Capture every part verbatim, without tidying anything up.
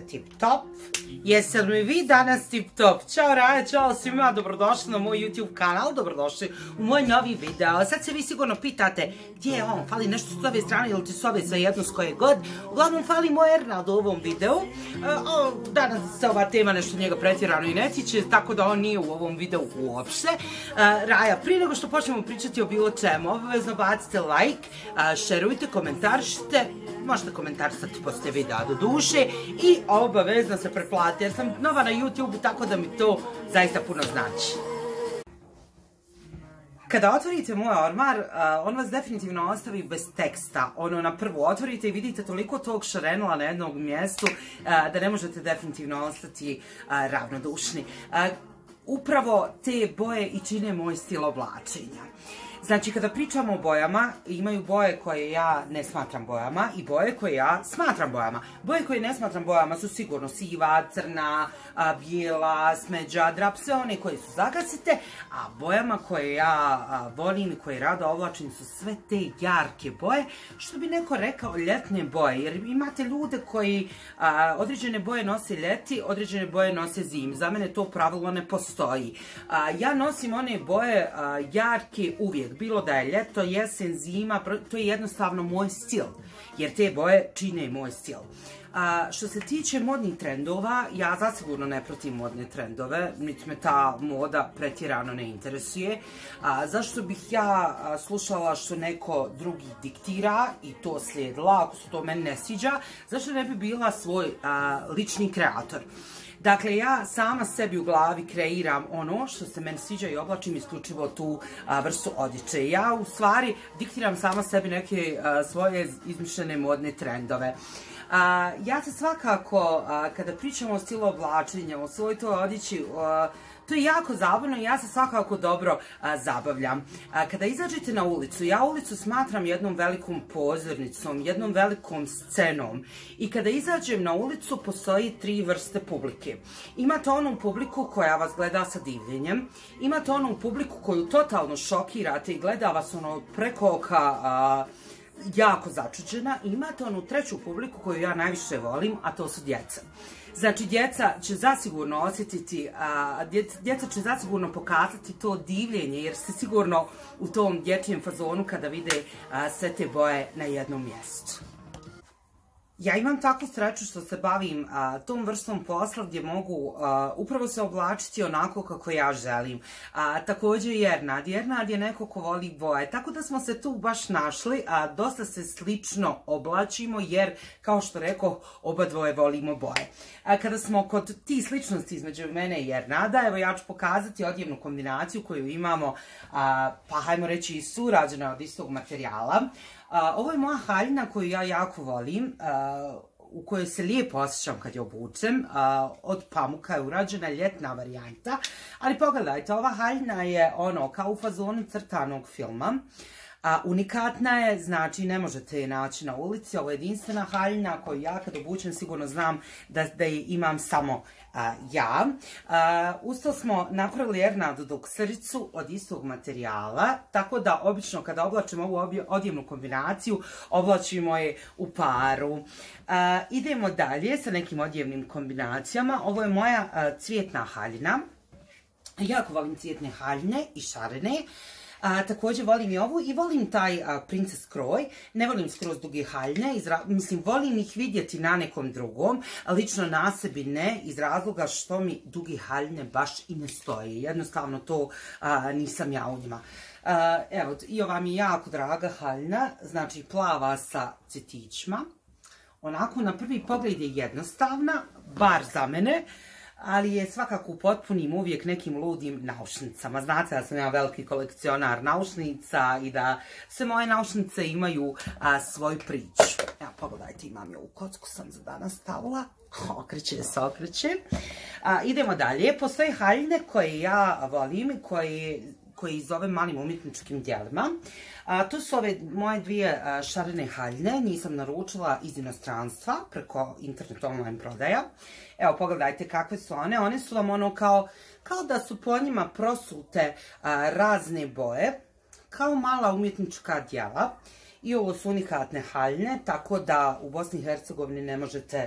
tip top? Jeste li mi vi danas tip top? Ćao Raja, čao svima, dobrodošli na moj YouTube kanal, dobrodošli u moj novi video. Sad se vi sigurno pitate gdje je on, fali nešto s ove strane ili ti s ove svejedno s koje god. Uglavnom fali moj Ernald u ovom videu. Danas se ova tema nešto njega pretjerano i ne tiče, tako da on nije u ovom videu uopšte. Raja, prije nego što počnemo pričati o bilo čemu, obavezno bacite like, šerujte, komentarišite, možete komentarisati poslije videa do duše i obavezno se pretplatite jer sam nova na YouTube, tako da mi to zaista puno znači. Kada otvorite moj ormar, on vas definitivno ostavi bez teksta. Ono, na prvu otvorite i vidite toliko tog šarenila na jednom mjestu da ne možete definitivno ostati ravnodušni. Upravo te boje i čine moj stil oblačenja. Znači, kada pričamo o bojama, imaju boje koje ja ne smatram bojama i boje koje ja smatram bojama. Boje koje ne smatram bojama su sigurno siva, crna, bijela, smeđa, drap, sve one koje su zagasite, a bojama koje ja volim i koje rado oblačim su sve te jarke boje, što bi neko rekao ljetne boje, jer imate ljude koji određene boje nose ljeti, određene boje nose zim. Za mene to pravilo ne postoji. Ja nosim one boje jarke uvijek. Bilo da je ljeto, jesen, zima, to je jednostavno moj stil, jer te boje čine moj stil. A, što se tiče modnih trendova, ja zasigurno ne pratim modne trendove, niti me ta moda pretjerano ne interesuje. A, zašto bih ja a, slušala što neko drugi diktira i to slijedila, ako se to meni ne sviđa, zašto ne bi bila svoj a, lični kreator? Dakle, ja sama sebi u glavi kreiram ono što se meni sviđa i oblačim isključivo tu a, vrstu odjeće. Ja u stvari diktiram sama sebi neke a, svoje izmišljene modne trendove. A, ja se svakako, a, kada pričamo o stilu oblačenja, o svoj toj odjeći, a, to je jako zabavno i ja se svakako dobro a, zabavljam. A, kada izađete na ulicu, ja ulicu smatram jednom velikom pozornicom, jednom velikom scenom. I kada izađem na ulicu, postoji tri vrste publike. Imate onu publiku koja vas gleda sa divljenjem, imate onu publiku koju totalno šokirate i gleda vas ono preko oka, a, jako začuđena, i imate onu treću publiku koju ja najviše volim, a to su djeca. Znači, djeca će zasigurno osjetiti, a, djeca, djeca će zasigurno pokazati to divljenje, jer ste sigurno u tom dječjem fazonu kada vide a, sve te boje na jednom mjestu. Ja imam takvu sreću što se bavim a, tom vrstom posla gdje mogu a, upravo se oblačiti onako kako ja želim. A, također Ernad. Ernad je neko ko voli boje, tako da smo se tu baš našli, a dosta se slično oblačimo jer, kao što rekao, oba dvoje volimo boje. A, kada smo kod ti sličnosti između mene i Ernada, evo ja ću pokazati odjevnu kombinaciju koju imamo, a, pa hajmo reći surađena od istog materijala. Uh, ovo je moja haljina koju ja jako volim, uh, u kojoj se lijepo osjećam kad je obučem. Uh, od pamuka je urađena ljetna varijanta, ali pogledajte, ova haljina je ono kao u fazonu crtanog filma. A, unikatna je, znači ne možete je naći na ulici, ovo je jedinstvena haljina koju ja kad obučem sigurno znam da, da je imam samo a, ja. A, usto smo napravili Ernadu duksericu od istog materijala, tako da obično kada oblačimo ovu odjevnu kombinaciju, oblačimo je u paru. A, idemo dalje sa nekim odjevnim kombinacijama. Ovo je moja a, cvjetna haljina. Jako volim cvjetne haljine i šarene. A, također volim i ovu i volim taj a, princes kroj, ne volim skroz duge haljine, izra, mislim volim ih vidjeti na nekom drugom, a lično na sebi ne, iz razloga što mi duge haljine baš i ne stoje, jednostavno to a, nisam ja u njima. A, evo, i ova mi je jako draga haljina, znači plava sa cvjetićima, onako na prvi pogled je jednostavna, bar za mene, ali je svakako upotpunim uvijek nekim ludim naušnicama. Znate da sam ja veliki kolekcionar naušnica i da sve moje naušnice imaju a, svoju priču. Evo, pogledajte, imam je ovu kocku sam za danas stavila. Okreće se, okreće. A, idemo dalje. Postoje haljine koje ja volim, koje koji zovem malim umjetničkim djelima. A, to su ove moje dvije a, šarene haljine, nisam naručila iz inostranstva preko internet online prodaja. Evo, pogledajte kakve su one. One su vam ono kao, kao da su po njima prosute a, razne boje, kao mala umjetnička djela. I ovo su unikatne haljine, tako da u Bosni i Hercegovini ne možete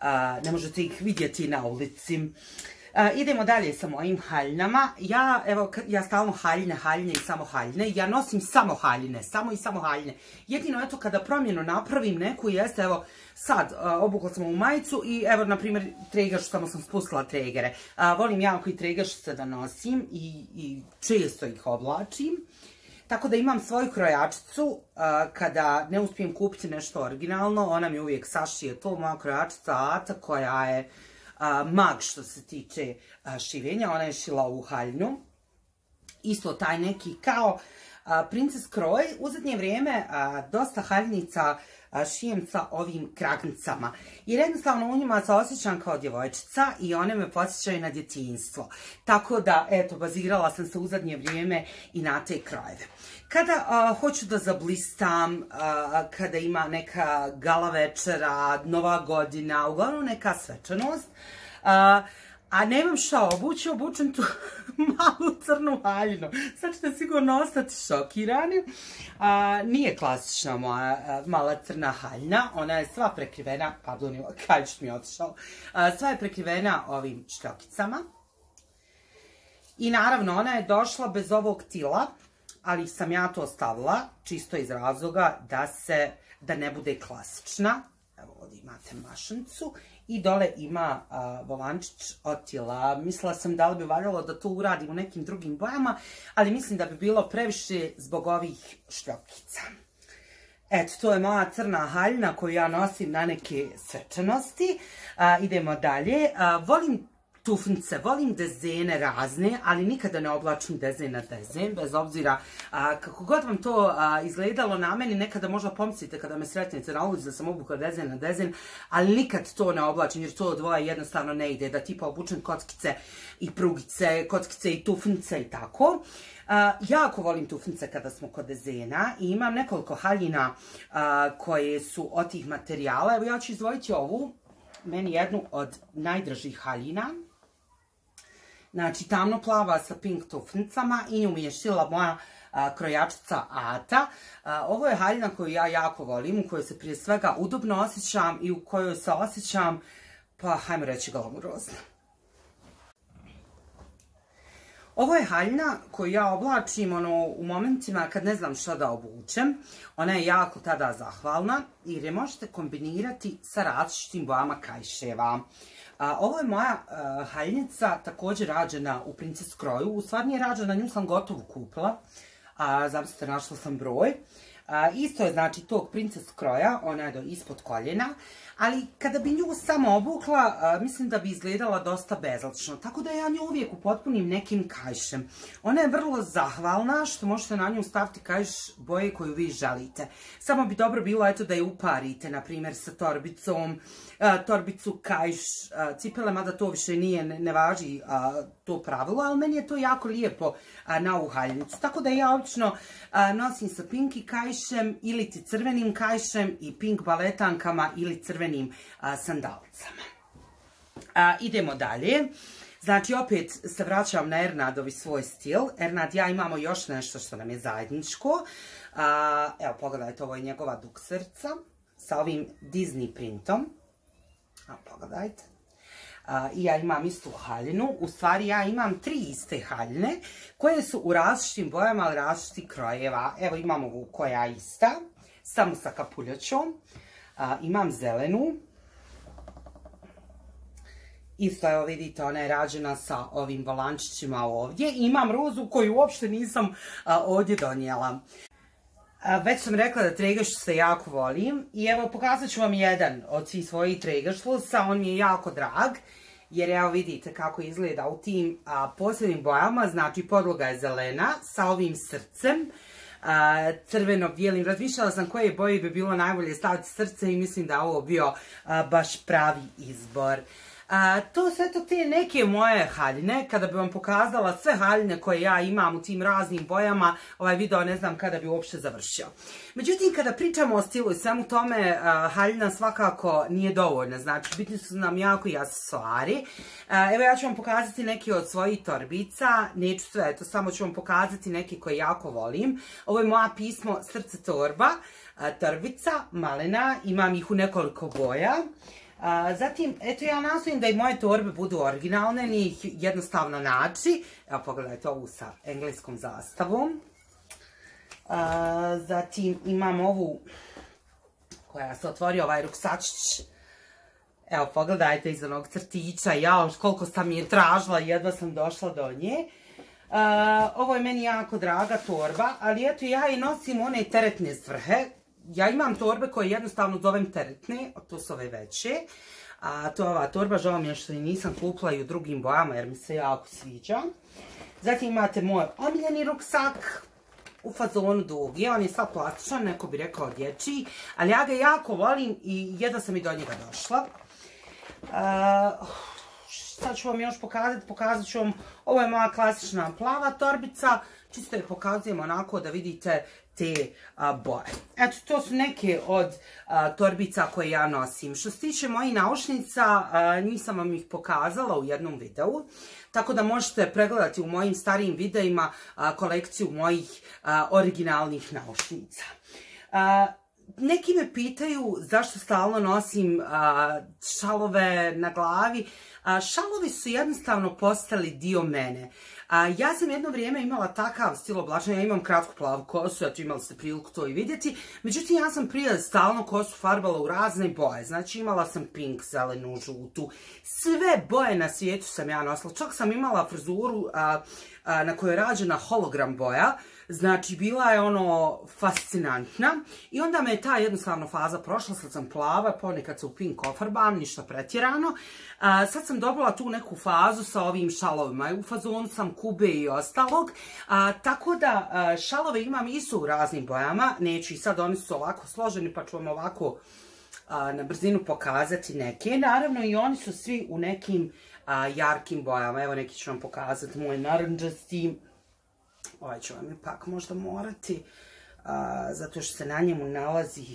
ne možete ih vidjeti na ulici. Uh, idemo dalje sa mojim haljnama. Ja, evo, ja stalno haljne, haljne i samo haljne. Ja nosim samo haljne, samo i samo haljne. Jedino, eto, kada promjenu napravim neku, jeste, evo, sad, uh, obukla sam u majicu i, evo, na primjer, tregaš, samo sam spustila tregere. Uh, volim jako i tregašice da nosim i, i često ih oblačim. Tako da imam svoju krojačicu, uh, kada ne uspijem kupiti nešto originalno, ona mi uvijek sašije to, moja krojačica Ata, koja je Uh, mag što se tiče uh, šivenja, ona je šila ovu haljnu. Isto taj neki kao uh, princes kroj. U zadnje vrijeme uh, dosta haljnica uh, šijem sa ovim kragnicama. Jer jednostavno u njima se osjećam kao djevojčica i one me podsjećaju na djetinjstvo. Tako da, eto, bazirala sam se u zadnje vrijeme i na te krojeve. Kada uh, hoću da zablistam, uh, kada ima neka gala večera, nova godina, uglavnom neka svečanost, uh, a nemam šta obući, obučem tu malu crnu haljinu. Sad ćete sigurno ostati šokirani. Uh, nije klasična moja uh, mala crna haljina, ona je sva prekrivena, pardon, kajč mi je otišao, uh, sva je prekrivena ovim šljokicama. I naravno, ona je došla bez ovog tila, ali sam ja to stavila čisto iz razloga da se, da ne bude klasična. Evo ovdje imate mašnicu i dole ima uh, volančić od tila. Mislila sam da li bi valjalo da to uradim u nekim drugim bojama, ali mislim da bi bilo previše zbog ovih šljokica. Eto, to je moja crna haljina koju ja nosim na neke svečanosti. Uh, idemo dalje. Uh, volim tufnice, volim dezene razne, ali nikada ne oblačim dezen na dezen, bez obzira a, kako god vam to a, izgledalo na meni, nekada možda pomislite kada me sretnete na ulici da sam obukla dezen na dezen, ali nikad to ne oblačim jer to dvoje jednostavno ne ide, da tipa obučem kockice i prugice, kockice i tufnice i tako. Uh, jako volim tufnice kada smo kod dezena i imam nekoliko haljina uh, koje su od tih materijala. Evo ja ću izdvojiti ovu, meni jednu od najdražih haljina. Znači, tamno plava sa pink tufnicama i nju mi je šila moja a, krojačica Ata. A, ovo je haljina koju ja jako volim, u kojoj se prije svega udobno osjećam i u kojoj se osjećam, pa hajmo reći, glamurozno. Ovo je haljina koju ja oblačim ono, u momentima kad ne znam šta da obučem. Ona je jako tada zahvalna jer je možete kombinirati sa različitim bojama kajševa. A, ovo je moja a, haljnica, također rađena u princes kroju. U stvari nije rađena, nju sam gotovo kupila. A, zamislite, našla sam broj. A, isto je znači tog princes kroja, ona je do ispod koljena. Ali kada bi nju samo obukla, a, mislim da bi izgledala dosta bezlično. Tako da ja nju uvijek upotpunim nekim kajšem. Ona je vrlo zahvalna što možete na nju staviti kajš boje koju vi želite. Samo bi dobro bilo eto da je uparite, na primjer sa torbicom, a, torbicu, kajš, a, cipele, mada to više nije, ne, ne važi a, to pravilo, ali meni je to jako lijepo a, na ovu haljnicu. Tako da ja obično a, nosim sa pinki kajšem ili ti crvenim kajšem i pink baletankama ili crvenim A, sandalicama. A, idemo dalje. Znači, opet se vraćam na Ernadovi svoj stil. Ernad, ja imamo još nešto što nam je zajedničko. A, evo, pogledajte, ovo je njegova dukserica sa ovim Disney printom. A, pogledajte. A, I ja imam istu haljinu. U stvari, ja imam tri iste haljine koje su u različitim bojama, ali različitih krojeva. Evo, imamo ovu koja je ista, samo sa kapuljačom. A, imam zelenu, isto evo vidite ona je rađena sa ovim volančićima ovdje. I imam rozu koju uopšte nisam a, ovdje donijela. A, već sam rekla da tregašlice jako volim i evo pokazat ću vam jedan od svih svojih tregašlica, on mi je jako drag. Jer evo vidite kako izgleda u tim a, posebnim bojama, znači podloga je zelena sa ovim srcem. Crveno-bijelim. Razmišljala sam koje boje bi bilo najbolje staviti srce i mislim da ovo bio a, baš pravi izbor. A, to su eto te neke moje haljine. Kada bi vam pokazala sve haljine koje ja imam u tim raznim bojama, ovaj video ne znam kada bi uopšte završio. Međutim, kada pričamo o stilu i svemu tome, a, haljina svakako nije dovoljna. Znači, bitni su nam jako i aksesuari. Evo ja ću vam pokazati neke od svojih torbica. Neću sve, eto, samo ću vam pokazati neke koje jako volim. Ovo je moja pismo Srce torba, a, torbica, malena. Imam ih u nekoliko boja. A, zatim, eto ja nastojim da i moje torbe budu originalne, nije ih jednostavno naći. Evo pogledajte ovu sa engleskom zastavom. A, zatim imam ovu koja se otvori, ovaj ruksačić. Evo pogledajte iz onog crtića, jao koliko sam je tražila, jedva sam došla do nje. Uh, ovo je meni jako draga torba, ali eto ja i nosim one teretne svrhe. Ja imam torbe koje jednostavno zovem teretne, to su ove veće. A to je ova torba, žao mi je što i nisam kupila i u drugim bojama jer mi se jako sviđa. Zatim imate moj omiljeni ruksak u fazonu dugi, on je sad plastičan, neko bi rekao dječji, ali ja ga jako volim i jedva sam i do njega došla. Uh, Sad ću vam još pokazati, pokazat ću vam, ovo je moja klasična plava torbica, čisto je pokazujem onako da vidite te a, boje. Eto, to su neke od a, torbica koje ja nosim. Što se tiče mojih naušnica, a, njih sam vam ih pokazala u jednom videu, tako da možete pregledati u mojim starijim videima a, kolekciju mojih a, originalnih naušnica. A, Neki me pitaju zašto stalno nosim a, šalove na glavi. A, šalovi su jednostavno postali dio mene. A, ja sam jedno vrijeme imala takav stil oblačenja, ja imam kratku plavu kosu, eto imali ste priliku to i vidjeti. Međutim, ja sam prije stalno kosu farbala u razne boje. Znači imala sam pink, zelenu, žutu. Sve boje na svijetu sam ja nosila. Čak sam imala frizuru a, a, na kojoj je rađena hologram boja. Znači, bila je ono fascinantna i onda me je ta jednostavno faza prošla, sad sam plava, ponekad se u pink ofarbam, ništa pretjerano. A, sad sam dobila tu neku fazu sa ovim šalovima, u fazonu sam Kube i ostalog, a, tako da a, šalove imam isto u raznim bojama, neću i sad, oni su ovako složeni pa ću vam ovako a, na brzinu pokazati neke. Naravno i oni su svi u nekim a, jarkim bojama, evo neki ću vam pokazati, moj narandžasti. Ovaj ću vam ipak možda morati, a, zato što se na njemu nalazi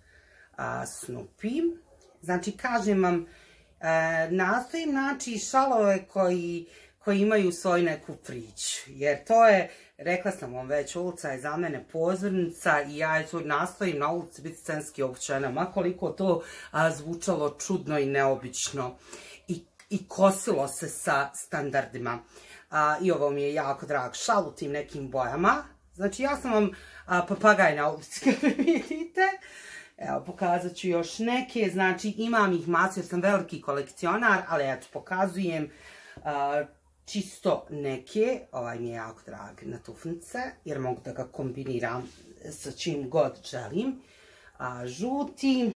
a, Snoopy. Znači, kažem vam, a, nastojim naći šalove koji, koji imaju svoju neku priču. Jer to je, rekla sam vam već, ulica je za mene pozornica i ja tu nastojim na ulici biti scenski obučena, makoliko to a, zvučalo čudno i neobično. I, i kosilo se sa standardima. A, I ovo mi je jako drag šal u tim nekim bojama. Znači ja sam vam a, papagaj na ulici, kada vidite. Evo, pokazat ću još neke. Znači imam ih masu jer sam veliki kolekcionar, ali eto, pokazujem a, čisto neke. Ovaj mi je jako drag na tufnice, jer mogu da ga kombiniram sa čim god želim. A, žuti.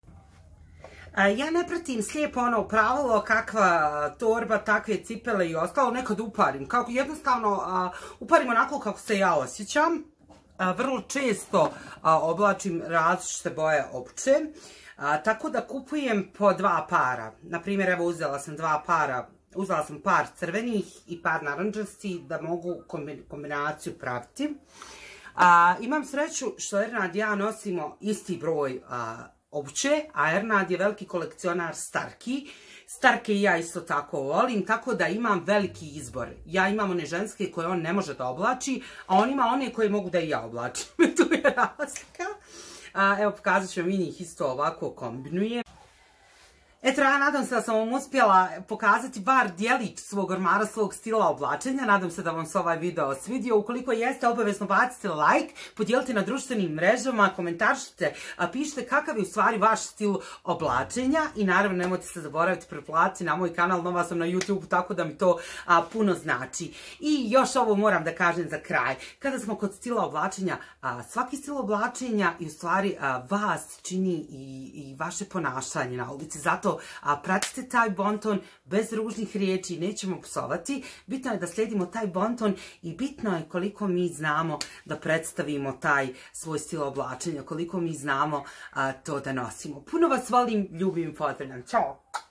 Ja ne pratim slijepo ono pravilo kakva torba, takve cipele i ostalo, nekad uparim. Kako jednostavno a, uparim onako kako se ja osjećam. A, vrlo često a, oblačim različite boje obuće. A, tako da kupujem po dva para. Naprimjer, evo uzela sam dva para. Uzela sam par crvenih i par narandžasti da mogu kombinaciju praviti. A, imam sreću što Ernad i ja nosimo isti broj a, obuće, a Ernad je veliki kolekcionar Starki. Starke i ja isto tako volim, tako da imam veliki izbor. Ja imam one ženske koje on ne može da oblači, a on ima one koje mogu da i ja oblačim. Tu je razlika. A, evo, pokazat ću vam, i njih isto ovako kombinujem. Eto, ja nadam se da sam vam uspjela pokazati bar dijelić svog ormara, svog stila oblačenja. Nadam se da vam se ovaj video svidio. Ukoliko jeste, obavezno bacite like, podijelite na društvenim mrežama, komentaršite, pišite kakav je u stvari vaš stil oblačenja i naravno nemojte se zaboraviti pretplatiti na moj kanal, nova sam na YouTube, tako da mi to a, puno znači. I još ovo moram da kažem za kraj. Kada smo kod stila oblačenja, a, svaki stil oblačenja i u stvari a, vas čini i, i vaše ponašanje na ulici. Zato a pratite taj bonton bez ružnih riječi, nećemo psovati. Bitno je da slijedimo taj bonton i bitno je koliko mi znamo da predstavimo taj svoj stil oblačenja, koliko mi znamo a, to da nosimo. Puno vas volim, ljubim i pozdravljam. Ćao!